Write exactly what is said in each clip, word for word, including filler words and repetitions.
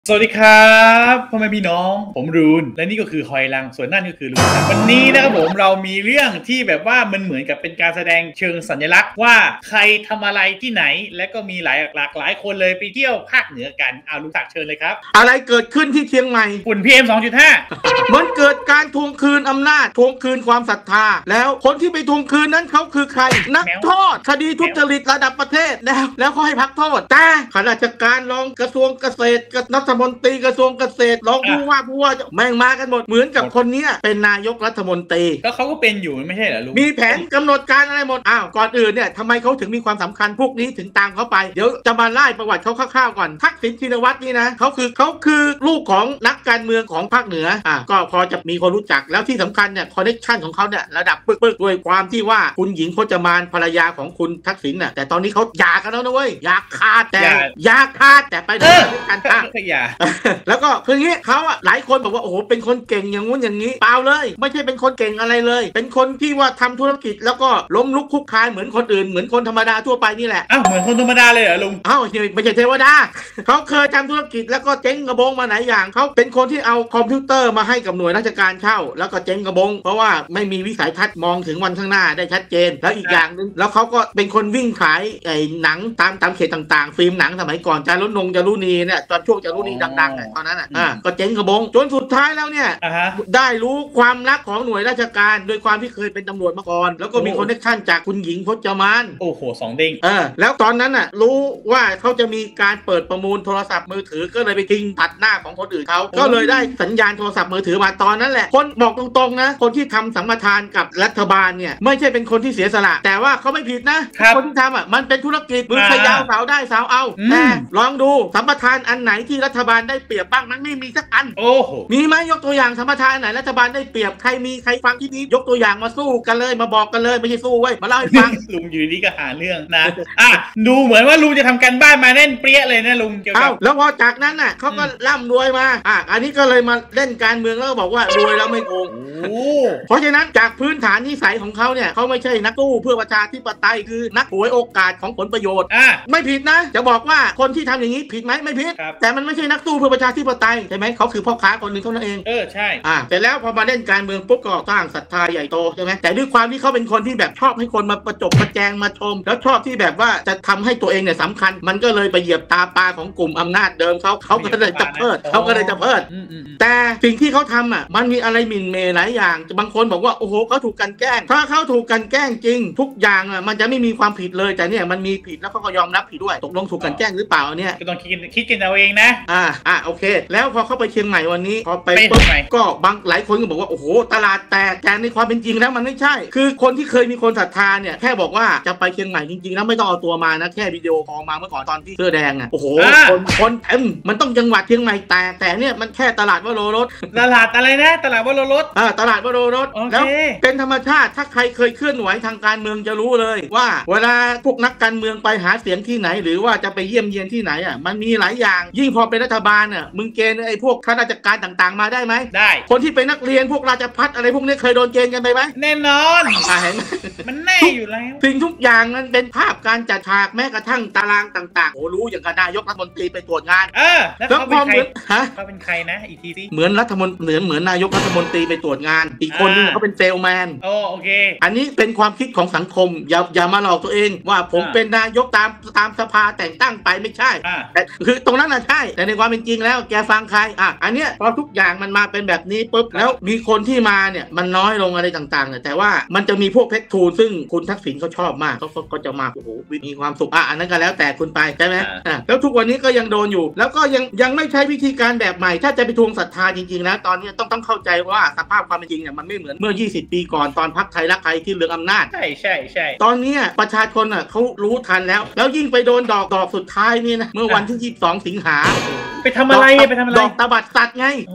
สวัสดีครับพ่อแม่พี่น้องผมรูนและนี่ก็คือหอยลังส่วนนั่นก็คือลุงวันนี้นะครับผมเรามีเรื่องที่แบบว่ามันเหมือนกับเป็นการแสดงเชิงสัญลักษณ์ว่าใครทำอะไรที่ไหนและก็มีหลายหลากหลายคนเลยไปเที่ยวภาคเหนือกันเอาลุงศักดิ์เชิญเลยครับอะไรเกิดขึ้นที่เชียงใหม่ฝุ่น พี เอ็ม สองจุดห้ามันเกิดการทวงคืนอำนาจทวงคืนความศรัทธาแล้วคนที่ไปทวงคืนนั้นเขาคือใครนักโทษคดีทุจริตระดับประเทศแล้วแล้วเขาให้พักโทษแต่ข้าราชการรองกระทรวงเกษตรรัฐมนตรีกระทรวงเกษตรรองผู้ว่าผู้ว่าแม่งมากันหมดเหมือนกับคนนี้เป็นนายกรัฐมนตรีแล้วเขาก็เป็นอยู่ไม่ใช่เหรอลุงมีแผนกำหนดการอะไรหมดอ้าวก่อนอื่นเนี่ยทำไมเขาถึงมีความสำคัญพวกนี้ถึงตามเขาไปเดี๋ยวจะมาไล่ประวัติเขาคร่าวๆก่อนทักษิณชินวัตรนี่นะเขาคือเขาคือลูกของนักการเมืองของภาคเหนืออ่าก็พอจะมีคนรู้จักแล้วที่สำคัญเนี่ยคอนเนคชั่นของเขาเนี่ยระดับปึ๊กๆด้วยความที่ว่าคุณหญิงพจมานภรรยาของคุณทักษิณน่ะแต่ตอนนี้เขาหย่ากันแล้วนะเว้ยหย่าขาดแต่หย่าขาดแต่ไปด้วยกันค่ะแล้วก็คืองี้เขาอะหลายคนบอกว่าโอ้โหเป็นคนเก่งอย่างงู้นอย่างนี้เปล่าเลยไม่ใช่เป็นคนเก่งอะไรเลยเป็นคนที่ว่าทำธุรกิจแล้วก็ล้มลุกคลุกคลานเหมือนคนอื่นเหมือนคนธรรมดาทั่วไปนี่แหละอ้าวเหมือนคนธรรมดาเลยเหรอลุงอ้าวไม่ใช่เทวดาเขาเคยทำธุรกิจแล้วก็เจ๊งกระบงมาหลายอย่างเขาเป็นคนที่เอาคอมพิวเตอร์มาให้กับหน่วยราชการเช่าแล้วก็เจ๊งกระบงเพราะว่าไม่มีวิสัยทัศน์มองถึงวันข้างหน้าได้ชัดเจนแล้วอีกอย่างนึงแล้วเขาก็เป็นคนวิ่งขายไอ้หนังตามตามเขตต่างๆฟิล์มหนังสมัยก่อนจารุนงจารุณีเนี่ยตอนช่วงจารุณีดังๆตอนนั้นอ่ะก็เจ๊งกระบงจนสุดท้ายแล้วเนี่ย uh-huh. ได้รู้ความลับของหน่วยราชการโดยความที่เคยเป็นตำรวจมาก่อนแล้วก็มีคอนเนคชั่นจากคุณหญิงพจมานโอ้โหสองเด้งเออแล้วตอนนั้นน่ะรู้ว่าเขาจะมีการเปิดประมูลโทรศัพท์มือถือก็เลยไปทิ้งตัดหน้าของคนอื่นเขาก็เลยได้สัญญาณโทรศัพท์มือถือมาตอนนั้นแหละคนบอกตรงๆนะคนที่ทำสัมปทานกับรัฐบาลเนี่ยไม่ใช่เป็นคนที่เสียสละแต่ว่าเขาไม่ผิดนะคนที่ทำอ่ะมันเป็นธุรกิจมือขยาวสาวได้สาวเอาแต่ลองดูสัมปทานอันไหนที่รัฐบาลได้เปรียบบ้างนั้นไม่มีสักอันโอ้โหมีไหมยกตัวอย่างสัมปทานไหนรัฐบาลได้เปรียบใครมีใครฟังที่นี้ยกตัวอย่างมาสู้กันเลยมาบอกกันเลยไม่ใช่สู้ไว้มาเล่าให้ฟังลุงอยู่ดีก็หาเรื่องนะอ่ะดูเหมือนว่าลุงจะทำการบ้านมาแน่นเปรี้ยเลยนะลุงเกี่ยวกับแล้วพอจากนั้นน่ะเขาก็ร่ำรวยมาอ่ะอันนี้ก็เลยมาเล่นการเมืองแล้วก็บอกว่ารวยแล้วไม่โกงเพราะฉะนั้นจากพื้นฐานนิสัยของเขาเนี่ยเขาไม่ใช่นักสู้เพื่อประชาธิปไตยคือนักหวยโอกาสของผลประโยชน์ไม่ผิดนะจะบอกว่าคนที่ทำอย่างนี้ผิดไหมไม่ผิดแต่มันไม่ใช่นักสู้เพื่อประชาธิปไตยใช่ไหมเขาคือพ่อค้าคนหนึ่งเท่านั้นเองเออใช่อ่าแต่แล้วพอมาเล่นการเมืองปุ๊บก็สร้างศรัทธาใหญ่โตใช่ไหมแต่ด้วยความที่เขาเป็นคนที่แบบชอบให้คนมาประจบประแจงมาชมแล้วชอบที่แบบว่าจะทำให้ตัวเองเนี่ยสำคัญมันก็เลยไปเหยียบตาปลาของกลุ่มอำนาจเดิมเขาเขาก็เลยจะเพิดเขาก็เลยจะเพิดแต่สิ่งที่เขาทำอ่ะมันมีอะไรหมิ่นเมย์หลายอย่างบางคนบอกว่าโอ้โหเขาถูกกันแกล้งถ้าเขาถูกกันแกล้งจริงทุกอย่างอ่ะมันจะไม่มีความผิดเลยแต่เนี่ยมันมีผิดแล้วเขาก็ยอมรับผิดด้วยตกลงถูกกันแกล้งหรือเปล่าเนี่ยก็ต้องคิดคิดกันเอาเองนะอ่าอ่าโอเคแล้วพอเขาไปเชียงใหม่วันนี้พอไปปุ๊บก็บางหลายคนก็บอกว่าโอ้โหตลาดแตกแต่ในความเป็นจริงแล้วมันไม่ใช่คือคนที่เคยมีคนศรัทธาเนี่ยแค่บอกว่าจะไปเชียงใหม่จริงๆแล้วไม่ต้องเอาตัวมานะแค่วิดีโอคอลมาเมื่อก่อนตอนที่เสื้อแดงอ่ะโอ้โหคนคนเต็มมันต้องจังหวัดเชียงใหม่แตกแต่เนี่ยมันแค่ตลาดวโรรสตลาดอะไรนะตลาดวโรรสอ่าตลาดวโรรสแล้วเป็นธรรมชาติถ้าใครเคยเคลื่อนไหวทางการเมืองจะรู้เลยว่าเวลาพวกนักการเมืองไปหาเสียงที่ไหนหรือว่าจะไปเยี่ยมเยียนที่ไหนอ่ะมันมีหลายอย่างยิ่งพอเป็นรัฐบาลอ่ะมึงเกณฑ์ไอ้พวกข้าราชการต่างๆมาได้ไหมได้คนที่เป็นนักเรียนพวกราชภัฏอะไรพวกนี้เคยโดนเกณฑ์กันไปไหมแน่นอนอ่าเห็นมันแน่อยู่แล้วสิ่งทุกอย่างนั้นเป็นภาพการจัดฉากแม้กระทั่งตารางต่างๆโอ้รู้อย่างกับนายกรัฐมนตรีไปตรวจงานเออแล้วเขาเป็นใครฮะเขาเป็นใครนะอีกทีสิเหมือนรัฐมนตรีเหมือนเหมือนนายกรัฐมนตรีไปตรวจงานอีกคนนึงเขาเป็นเซลแมนโอ้โอเคอันนี้เป็นความคิดของสังคมอย่าอย่ามาหลอกตัวเองว่าผมเป็นนายกตามตามสภาแต่งตั้งไปไม่ใช่แต่คือตรงนั้นน่ะใช่แต่ในความเป็นจริงแล้วแกฟังใครอ่ะอันเนี้ยพอทุกอย่างมันมาเป็นแบบนี้ปุ๊บแล้วมีคนที่มาเนี่ยมันน้อยลงอะไรต่างๆเนี่ยแต่ว่ามันจะมีพวกเพชรทูซึ่งคุณทักษิณเขาชอบมากเขาก็จะมาโอ้โหมีความสุขอ่ะอันนั้นก็แล้วแต่คุณไปใช่ไหมอ่ะแล้วทุกวันนี้ก็ยังโดนอยู่แล้วก็ยังยังไม่ใช้วิธีการแบบใหม่ถ้าจะไปทวงศรัทธาจริงๆแล้วตอนนี้ต้องต้องเข้าใจว่าสภาพความเป็นจริงเนี่ยมันไม่เหมือนเมื่อยี่สิบปีก่อนตอนพรรคไทยรักไทยที่เรืองอำนาจใช่ใช่ใช่ตอนนี้ประชาชนอ่ะเขารู้ทันแล้วแล้วยิ่งไปโดนดอกดอกสุดท้ายนี่นะเมื่อวันที่ยี่สิบสองสิงหาไปทำอะไรไปทำอะไรดอกตบัดสัตว์ไง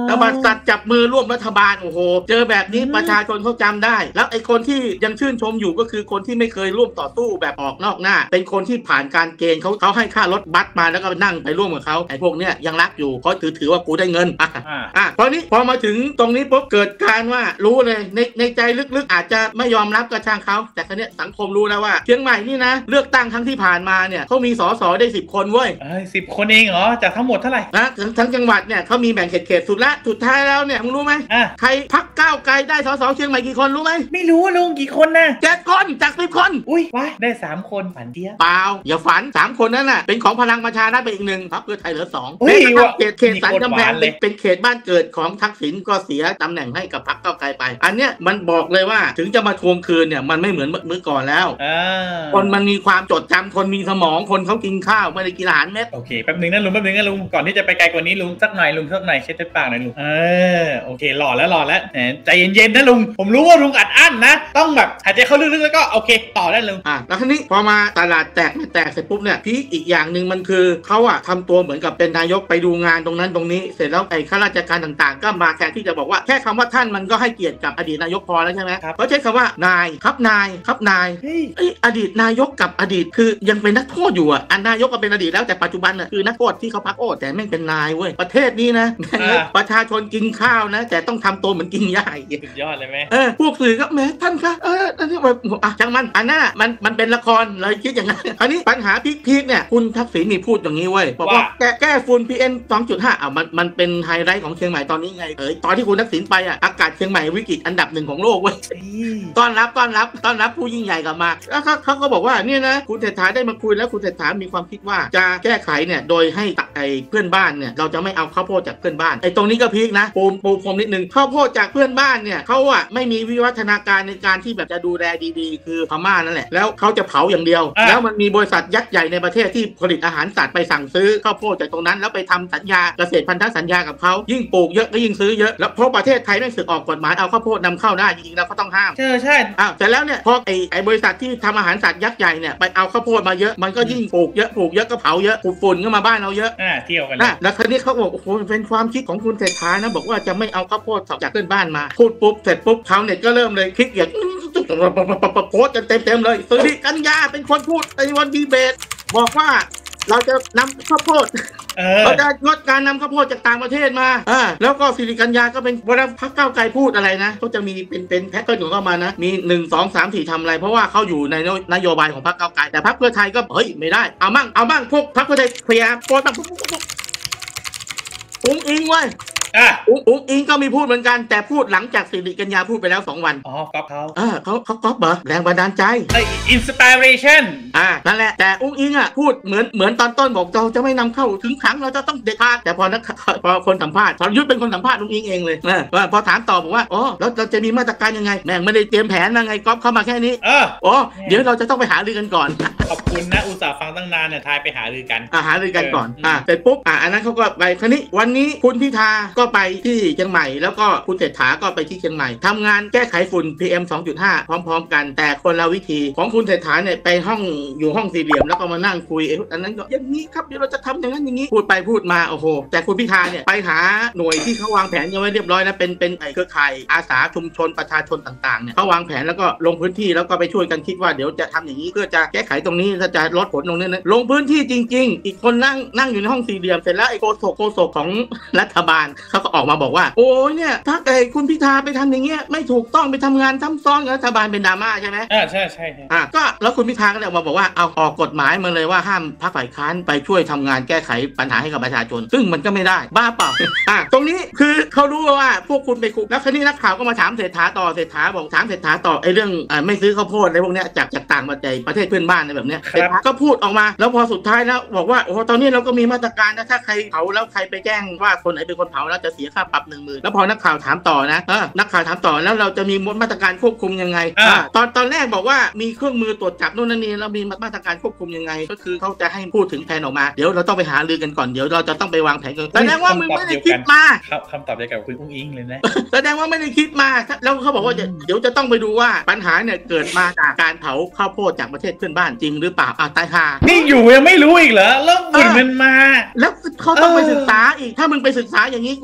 ตบัดสัตว์จับมือร่วมรัฐบาลโอ้โหเจอแบบนี้ประชาชนเขาจำได้แล้วไอ้คนที่ยังชื่นชมอยู่ก็คือคนที่ไม่เคยร่วมต่อสู้แบบออกนอกหน้าเป็นคนที่ผ่านการเกณฑ์เขาเขาให้ค่ารถบัสมาแล้วก็นั่งไปร่วมกับเขาไอ้พวกเนี้ยยังรักอยู่เขาถือถือว่ากูได้เงินอ่ะอ่ะพอนี้พอมาถึงตรงนี้ปุ๊บเกิดการว่ารู้เลยในในใจลึกๆอาจจะไม่ยอมรับกระช่างเขาแต่ครั้งนี้สังคมรู้แล้วว่าเชียงใหม่นี่นะเลือกตั้งครั้งที่ผ่านมาเนี่ยเขามีสสได้สิบคนเว้ยเอ้ยสิบคนเองเหรอจากทั้งหมดเท่าไหร่นะทั้งทั้งจังหวัดเนี่ยเขามีแบ่งเขตเขตสุดละสุดท้ายแล้วเนี่ยมึงรู้ไหมใครพรรคก้าวไกลได้สสเชียงใหม่กี่คนรู้ไหมไม่รู้ลุงกี่คนนะเจ็ดคนจากสิบคนอุ้ยว้าได้สามคนฝันเดียวเปล่าอย่าฝันสามคนนั้นน่ะเป็นของพลังประชารัฐไปอีกหนึ่งพรรคเพื่อไทยเหลือสองเขตเขตสันกำแพงเป็นเขตบ้านเกิดของทักษิณก็เสียตำแหน่งให้กับพรรคก้าวไกลไปอันเนี้ยมันบอกเลยว่าถึงจะมาทวงคืนเนี่ยมันไม่เหมือนเมื่อก่อนแล้วคนมันมีความจดจำคนมีสมองคนเขากินข้าวไม่ได้กินอาหารเม็ดโอเคแป๊บนึงนะลุงแป๊บนึงนะลุงก่อนที่จะไปไกลกว่านี้ลุงสักหน่อยลุงสักหน่อยเช็ดปากหน่อยลุงเออโอเคหล่อแล้วหล่อแล้วใจเย็นๆนะลุงผมรู้ว่าลุงอัดอั้นนะต้องแบบหายใจเข้าลึกๆแล้วก็โอเคต่อได้ลุงอ่ะแล้วทีนี้พอมาตลาดแตกไม่แตกเสร็จปุ๊บเนี่ยพีคอีกอย่างหนึ่งมันคือเขาอะทำตัวเหมือนกับเป็นนายกไปดูงานตรงนั้นตรงนี้เสร็จแล้วไอ้ข้าราชการต่างๆก็มาแทนที่จะบอกว่าแค่คำว่าท่านมันก็ให้เกียรติกับอดีตนายกพอแล้วใช่ไหมเพราะใช้คำว่านายครับนายครับนายไอ้อดีตนายกกับอดีตคือยังเป็นนักโทษอยู่อะอันนายกก็เป็นอดีตแล้วแต่ปัจจุบันน่ะคือนักโทษที่เขาพักโทษแต่แม่งเป็นนายเว้ยประเทศนี้นะประชาชนกินข้าวนะแต่ต้องทำตัวเหมือนกินหญ้าสุดยอดเลยไหมเออพวกสื่อก็แม้ท่านคะเอออันนี้แบบอ่ะจังมันอันนั้นมันมันเป็นละครเลยคิดอย่างนั้นอันนี้ปัญหาพีคๆเนี่ยคุณทักษิณมีพูดอย่างนี้เว้ยบอกว่าแก้แก้ฝุ่น พี เอ็ม สองจุดห้า อ่ะมันมันเป็นไฮไลท์ของเชียงใหม่ตอนนี้ไงเออตอนที่คุณทักษิณไปอ่ะอากาศเชียงใหม่วิกฤตอันดับหนึ่งของโลกเว้ยต้อนรับต้อนรับต้อนรับผู้ยิ่งใหญ่กลับมาแล้วเขาเขาก็บอกว่าเนี่ยนะคุณเศรษฐาได้มาคุยแล้วคุณเศรษฐามีความคิดว่าจะแก้ไขเนี่ยโดยให้ไอ้เพื่อนบ้านเนี่ยเราจะไม่เอาข้าวโพดจากเพื่อนบ้านไอ้ตรงนี้ก็พีคนะปูปูพรมนิดนึงข้าวโพดจากเพื่อนบ้านเนี่ยเขาอ่ะไม่มีวิวัฒนาการในการที่แบบจะดูแลดีๆคือพม่านั่นแหละแล้วเขาจะเผาอย่างเดียวแล้วมันมีบริษัทยักษ์ใหญ่ในประเทศที่ผลิตอาหารสัตว์ไปสั่งซื้อข้าวโพดจากตรงนั้นแล้วไปทำสัญญาเกษตรพันธสัญญากับเขายิ่งปลูกเยอะก็ยิ่งซื้อเยอะแล้วเพราะประเทศไทยไม่สึกออกกฎหมายเอาข้าวโพดนำเข้าได้จริงๆแล้วเขาต้องห้ามใช่ใช่อ้าวแต่แล้วเนี่ยพอไอ้ไอ้บริษัทที่ทำอาหารสัตว์ยักษ์ใหญ่เนี่ยไปเอาข้าวโพดมาเยอะมันก็ยิ่งปลูกเยอะปลูกเยอะก็เผาเยอะฝุ่นก็มาบ้านเราเยอะอ่าเที่ยวกันนะแล้วคราวนี้เขาบอกโอ้โหเป็นความคิดของคุณเศรษฐานะบอกว่าจะไม่เอาข้าวโพดจากเพื่อนบ้านมาพูดปุ๊บเสร็จปุ๊บชาวเน็ตก็เริ่มเลยคลิกอย่างโพสกันเต็มๆเลยสิริกัญญาเป็นคนพูดในวันดีเบตบอกว่าเราจะนำข้าวโพดเราจะลดการนำข้าวโพดจากต่างประเทศมาอ่าแล้วก็สิริกัญญาก็เป็นเวลาพรรคก้าวไกลพูดอะไรนะเขาจะมีเป็นเป็นแพทเทิร์นของเขามานะมีหนึ่ง สอง สาม สี่ทำอะไรเพราะว่าเขาอยู่ในนโยบายของพรรคก้าวไกลแต่พรรคเพื่อไทยก็เฮ้ยไม่ได้เอามั่งเอามั่งพวกพรรคเพื่อไทยเคลียร์โพสต์ปุ๊บอุ้งอิงไว้อ่ะอุ้งอิงก็มีพูดเหมือนกันแต่พูดหลังจากสิริกัญญาพูดไปแล้วสองวันอ๋อก๊อปเขาเออเขาเขาก๊อปเหรอแรงบันดาลใจไอ้อินสปิเรชั่นอ่านั่นแหละแต่อุ้งอิงอ่ะพูดเหมือนเหมือนตอนต้นบอกเราจะไม่นำเข้าถึงครั้งเราจะต้องเด็ดขาดแต่พอนักพอคนสัมภาษณ์พอยุทธเป็นคนสัมภาษณ์อุ้งอิงเองเลยนะว่าพอถามตอบบอกว่าอ๋อแล้วเราจะมีมาตรการยังไงแม่งไม่ได้เตรียมแผนยังไงก๊อปเข้ามาแค่นี้เอออ๋อเดี๋ยวเราจะต้องไปหารือกันก่อนขอบคุณนะอุตส่าห์ฟังตั้งนานเนี่ยทายไปหารือกันอ่าหารือกันก่อนอ่าเสร็จปุ๊บอ่าอันนั้นเขาก็ไปคราวนี้วันนี้คุณพิธาก็ไปที่เชียงใหม่แล้วก็คุณเศรษฐาก็ไปที่เชียงใหม่ทำงานแก้ไขฝุ่น พี เอ็ม สองจุดห้า พร้อมๆกันแต่คนละวิธีของคุณเศรษฐาเนี่ยไปห้องอยู่ห้องสี่เหลี่ยมแล้วก็มานั่งคุยอันนั้นก็อย่างนี้ครับเดี๋ยวเราจะทำอย่างนั้นอย่างนี้พูดไปพูดมาโอ้โหแต่คุณพิธาเนี่ยไปหาหน่วยที่เขาวางแผนกันไว้เรียบร้อยนะเป็นเป็นเครือข่ายอาสาชุมชนประชาชนต่างๆเนี่ยเขาวางแผนแล้วก็ลงพื้นที่แล้วก็ไปช่วยกันคิดว่าเดี๋ยวจะทำอย่างนี้เพื่อจะแก้ไขตรงนี้ก็จะลดผลตรงนี้นะลงพื้นที่จริงๆอีกคนนั่งนั่งอยู่ในห้องสี่เหลี่ยมเสร็จแล้วไอ้โฆษกโฆษกของรัฐบาลเขาก็ออกมาบอกว่าโอ้เนี่ยถ้าไอ้คุณพิธาไปทำอย่างเงี้ยไม่ถูกต้องไปทำงานซ้ำซ้อนกับรัฐบาลเป็นดราม่าใช่ไหมอ่าใช่ใช่อ่าก็แล้วคุณพิธาก็เลยมาบอกว่าเอาออกกฎหมายมาเลยว่าห้ามพรรคฝ่ายค้านไปช่วยทำงานแก้ไขปัญหาให้กับประชาชนซึ่งมันก็ไม่ได้บ้าเปล่าอ่าตรงนี้คือเขารู้ว่าพวกคุณไปคุกแล้วคราวนี้นักข่าวก็มาถามเศรษฐาต่อเศรษฐาบอกถามเศรษฐาต่อไอ้เรื่องอ่าไม่ซื้อข้าวโพดอะไรพวกเนี้ยจากจากต่างประเทศประเทศเพื่อนบ้านอะไรแบบเนี้ยเศรษฐาก็พูดออกมาแล้วพอสุดท้ายแล้วบอกว่าโอ้ตอนนี้เราก็มีมาตรการนะถ้าใครเผาแล้วใครไปแจ้งว่าคนไหนเป็นคนเผาแล้วจะเสียค่าปรับหนึ่งหมื่นแล้วพอนักข่าวถามต่อนะนักข่าวถามต่อแล้วเราจะมีมาตรการควบคุมยังไงตอนตอนแรกบอกว่ามีเครื่องมือตรวจจับโน่นนั่นนี่แล้วมีมาตรการควบคุมยังไงก็คือเขาจะให้พูดถึงแผนออกมาเดี๋ยวเราต้องไปหารือกันก่อนเดี๋ยวเราจะต้องไปวางแผนกันแสดงว่ามึงไม่ได้คิดมาคำตอบเดียวกับคุณอุ้งอิงเลยนะแสดงว่าไม่ได้คิดมาแล้วเขาบอกว่าเดี๋ยวจะต้องไปดูว่าปัญหาเนี่ยเกิดมาจากการเผาข้าวโพดจากประเทศเพื่อนบ้านจริงหรือเปล่าอ่ะตายห่านี่อยู่ยังไม่รู้อีกเหรอแล้วฝุ่นมันมาแล้วเขาต้องไปศึกษาอีกถ้ามึงไปศึกษาอย่างนี้ก่อน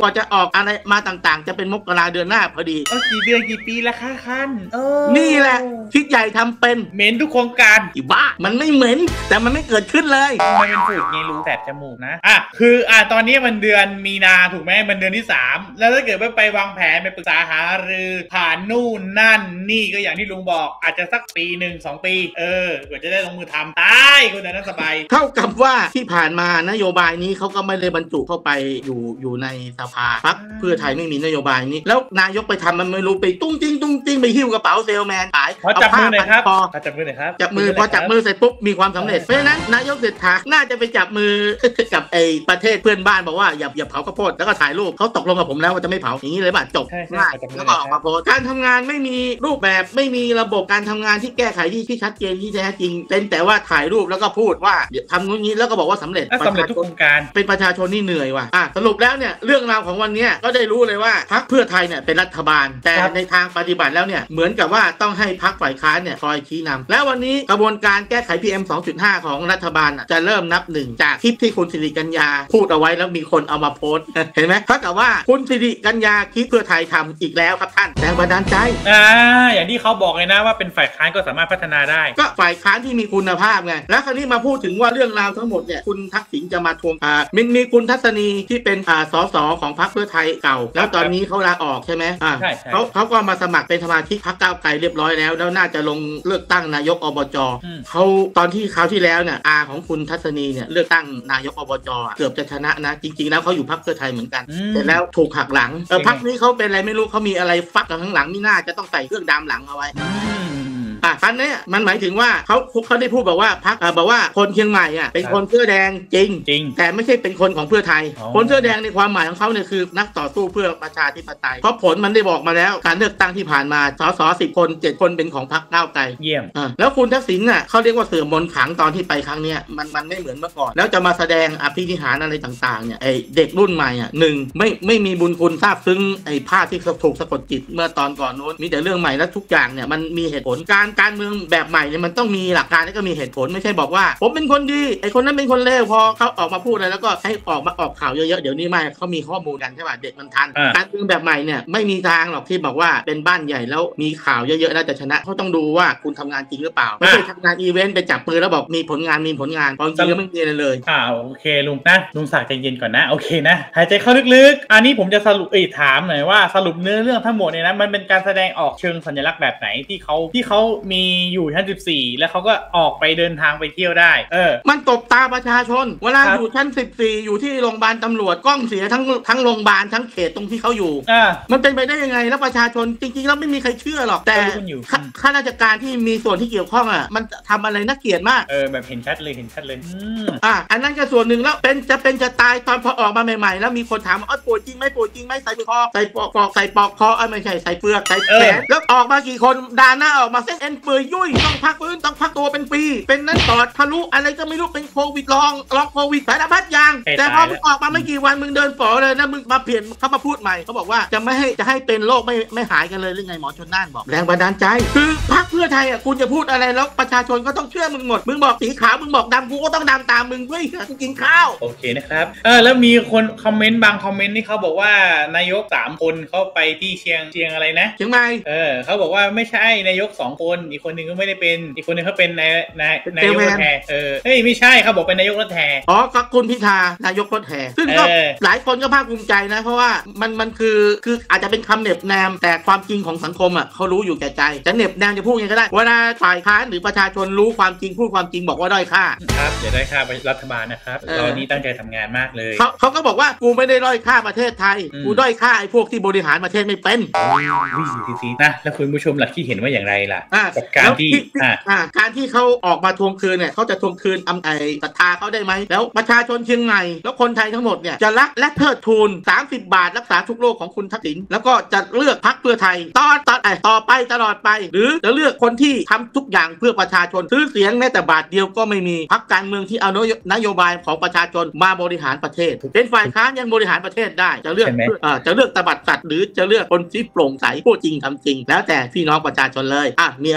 ว่าจะออกอะไรมาต่างๆจะเป็นมกราเดือนหน้าพอดีเออกี่เดือนกี่ปีละคะคันเออนี่แหละคิดใหญ่ทำเป็นเหม็นทุกโครงการอีบ้ามันไม่เหม็นแต่มันไม่เกิดขึ้นเลยมันเป็นฝุ่นไงรู้แสบจมูกนะอ่ะคืออ่ะตอนนี้มันเดือนมีนาถูกไหมมันเดือนที่สามแล้วถ้าเกิดว่าไปวางแผนไปปรึกษาหารือผ่านนู่นนั่นนี่ก็อย่างที่ลุงบอกอาจจะสักปีหนึ่งสองปีเออกว่าจะได้ลงมือทำตายคนนั้นสบายเท่ากับว่าที่ผ่านมานโยบายนี้เขาก็ไม่ได้บรรจุเข้าไปอยู่อยู่ในสภาพรรคเพื่อไทยไม่มีนโยบายนี้แล้วนายกไปทำมันไม่รู้ไปตุ้งติ้งตุ้งติ้งไปหิ้วกระเป๋าเซลแมนขายเอาจับมือหน่อยครับจับมือหน่อยครับจับมือพอจับมือเสร็จปุ๊บมีความสำเร็จเพราะฉะนั้นนายกเศรษฐาน่าจะไปจับมือกับไอ้ประเทศเพื่อนบ้านบอกว่าอย่าอย่าเผาข้าวโพดแล้วก็ถ่ายรูปเขาตกลงกับผมแล้วว่าจะไม่เผาอย่างนี้เลยป่ะจบง่ายแล้วก็ออกมาโพสการทำงานไม่มีรูปแบบไม่มีระบบการทำงานที่แก้ไขที่ที่ชัดเจนที่แท้จริงเป็นแต่ว่าถ่ายรูปแล้วก็พูดว่าเดี๋ยวทำนู้นนี้แล้วก็บอกว่าสำเร็จสำเร็จทุกโครงการเป็นประชาชนนี่เหนื่อยว่ะอ่ะสรุปแล้วเนี่ยเรื่องราวของวันนี้ก็ได้รู้เลยว่าพรรคเพื่อไทยเนี่ยเป็นรัฐบาลแต่ในทางปฏิบัติแล้วเนี่ยเหมือนกับว่าต้องให้พรรคฝ่ายค้านเนี่ยคอยชี้นำแล้ววันนี้กระบวนการแก้ไข พี เอ็ม สองจุดห้า ของรัฐบาลจะเริ่มนับหนึ่งจากคลิปที่คุณสิริกัญญาพูดเอาไว้แล้วมีคนเอามาโพสต์เห็นไหมเท่ากับว่าคุณสิริกัญญาคลิปเพื่อไทยทำอีกแล้วครับท่านแรงบันดาลใจอ่าอย่างที่เขาบอกเลยนะว่าเป็นฝ่ายค้านก็สามารถพัฒนาได้ก็ฝ่ายค้านที่มีคุณภาพไงแล้วคราวนี้มาพูดถึงว่าเรื่องราวทั้งหมดเนี่ยคุณทักษิณจะมาทวงอ่ามันมีคุณทัศนีที่เป็นอ่าสสของพรรคเพื่อไทยเก่าแล้วตอนนี้เขาลาออกใช่ไหมอ่าเขาเขาก็มาสมัครเป็นสมาชิกพรรคก้าวไกลเรียบร้อยแล้วแล้วน่าจะลงเลือกตั้งนายกอบจเขาตอนที่คราวที่แล้วเนี่ยอาของคุณทัศนีเนี่ยเลือกตั้งนายกอบจเกือบจะชนะนะจริงๆแล้วเขาอยู่พรรคเพื่อไทยเหมือนกันแต่แล้วถูกหักหลังเออพรรคนี้เขาเป็นอะไรไม่รู้เขามีอะไรฟักกันข้างหลังนี่น่าจะต้องใส่เครื่องดามหลังเอาไว้อ่ะอันนี้มันหมายถึงว่าเขาเขาได้พูดบอกว่าพรรคบอกว่าคนเชียงใหม่อ่ะเป็นคนเสื้อแดงจริงจริงแต่ไม่ใช่เป็นคนของเพื่อไทยคนเสื้อแดงในความหมายของเขาเนี่ยคือนักต่อสู้เพื่อประชาธิปไตยเพราะผลมันได้บอกมาแล้วการเลือกตั้งที่ผ่านมาสสสิบคนเจ็ดคนเป็นของพรรคก้าวไกลเยี่ยมอ่ะแล้วคุณทักษิณน่ะเขาเรียกว่าเสื่อมมนต์ขลังตอนที่ไปครั้งเนี้ยมันมันไม่เหมือนเมื่อก่อนแล้วจะมาแสดงอภินิหารอะไรต่างๆเนี่ยไอเด็กรุ่นใหม่อ่ะหนึ่งไม่ไม่มีบุญคุณซาบซึ้งไอภาพที่ถูกสะกดจิตเมื่อตอนก่อนโน้นมีแต่เรื่องใหม่และทุกอย่างเนี่ยมันมีเหตุผลการการเมืองแบบใหม่เนี่ยมันต้องมีหลักการและก็มีเหตุผลไม่ใช่บอกว่าผมเป็นคนดีไอคนนั้นเป็นคนเลวพอเขาออกมาพูดอะไรแล้วก็ให้ออกมาออกข่าวเยอะๆเดี๋ยวนี้ไม่เขามีข้อมูลกันใช่ป่ะเด็กมันทันการเมืองแบบใหม่เนี่ยไม่มีทางหรอกที่บอกว่าเป็นบ้านใหญ่แล้วมีข่าวเยอะๆแล้วจะชนะเขาต้องดูว่าคุณทำงานจริงหรือเปล่าไม่ใช่ทำงานอีเวนต์ไปจับมือแล้วบอกมีผลงานมีผลงานจริงๆไม่มีอะไรเลยอ่าโอเคลุงนะลุงศักดิ์ใจเย็นก่อนนะโอเคนะหายใจเข้าลึกๆอันนี้ผมจะสรุปเอ้ถามหน่อยว่าสรุปเนื้อเรื่องทั้งหมดเนี่ยนะมันเป็นการแสดงออกเชิงสัญลักษณ์แบบไหนที่เขาที่เขามีอยู่ชั้นสิบสี่แล้วเขาก็ออกไปเดินทางไปเที่ยวได้เออมันตบตาประชาชนเวลาอยู่ชั้นสิบสี่อยู่ที่โรงพยาบาลตำรวจกล้องเสียทั้งทั้งโรงพยาบาลทั้งเขตตรงที่เขาอยู่อ่ามันเป็นไปได้ยังไงแล้วประชาชนจริงๆแล้วไม่มีใครเชื่อหรอกแต่ข้าราชการที่มีส่วนที่เกี่ยวข้องอ่ะมันทำอะไรน่าเกลียดมากเออแบบเห็นชัดเลยเห็นชัดเลยอ่าอันนั้นก็ส่วนหนึ่งแล้วเป็นจะเป็นจะตายตอนพอออกมาใหม่ๆแล้วมีคนถามว่าป่วยจริงไหมป่วยจริงไหมใส่คอใส่ปอกปอกใส่ปอกคอไม่ใช่ใส่เปลือกใส่แขนแล้วออกมากี่คนด่าหน้าออกมาเส้นเอ็นเปื่อยยุ่ยต้องพักฟื้นต้องพักตัวเป็นปีเป็นนั้นปอดทะลุอะไรก็ไม่รู้เป็นโควิดลองลองโควิดสารพัดอย่างแต่พอมึงออกมาไม่กี่วันมึงเดินป๋อเลยนะมึงมาเปลี่ยนเขามาพูดใหม่เขาบอกว่าจะไม่ให้จะให้เป็นโรคไม่ไม่หายกันเลยหรือไงหมอชนน่านบอกแรงบันดาลใจคือพรรคเพื่อไทยอ่ะคุณจะพูดอะไรแล้วประชาชนก็ต้องเชื่อมึงหมดมึงบอกสีขาวมึงบอกดำกูก็ต้องดำตามมึงเพื่อกูกินข้าวโอเคนะครับเออแล้วมีคนคอมเมนต์บางคอมเมนต์ที่เขาบอกว่านายกสามคนเขาไปที่เชียงเชียงอะไรนะเชียงใหม่เออเขาบอกว่าไม่ใช่นายกสองคนอีกคนนึงก็ไม่ได้เป็นอีกคนนึงเขาเป็นนายนายนายกรถแห่เออเฮ้ยไม่ใช่เขาบอกเป็นนายกรถแห่อ๋อก็คุณพิธานายกรถแห่ซึ่งก็หลายคนก็ภาคภูมิใจนะเพราะว่ามันมันคือคืออาจจะเป็นคำเหน็บแนมแต่ความจริงของสังคมอ่ะเขารู้อยู่แก่ใจจะเหน็บแนมจะพูดยังไงก็ได้เวลาฝ่ายค้านหรือประชาชนรู้ความจริงพูดความจริงบอกว่าด้อยค่าครับอย่าด้อยค่ารัฐบาลนะครับเรานี่ตั้งใจทำงานมากเลยเขาเขาก็บอกว่ากูไม่ได้ด้อยค่าประเทศไทยกูด้อยค่าไอ้พวกที่บริหารประเทศไม่เป็นวิธีนะแล้วคุณผู้ชมหลักที่เห็นว่าอย่างไรล่ะกับการที่การที่เขาออกมาทวงคืนเนี่ยเขาจะทวงคืนอำไอศรัทธาเขาได้ไหมแล้วประชาชนเชียงใหม่แล้วคนไทยทั้งหมดเนี่ยจะรักและเทิดทูนสามสิบบาทรักษาทุกโรคของคุณทักษิณแล้วก็จะเลือกพรรคเพื่อไทยต่อต่อต่อไปตลอดไปหรือจะเลือกคนที่ทำทุกอย่างเพื่อประชาชนซื้อเสียงแม้แต่บาทเดียวก็ไม่มีพรรคการเมืองที่เอานโยบายของประชาชนมาบริหารประเทศเป็นฝ่ายค้านยังบริหารประเทศได้จะเลือกจะเลือกตบัดสัตว์หรือจะเลือกคนที่โปร่งใสพูดจริงทำจริงแล้วแต่พี่น้องประชาชนเลยอ่ะมี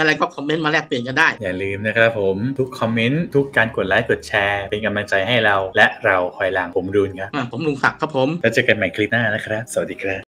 อะไรก็คอมเมนต์มาแลกเปลี่ยนกันได้อย่าลืมนะครับผมทุกคอมเมนต์ทุกการกดไลค์กดแชร์เป็นกำลังใจให้เราและเราคอยหลังผมรุนครับผมลุงศักดิ์ครับผมแล้วเจอกันใหม่คลิปหน้านะครับสวัสดีครับ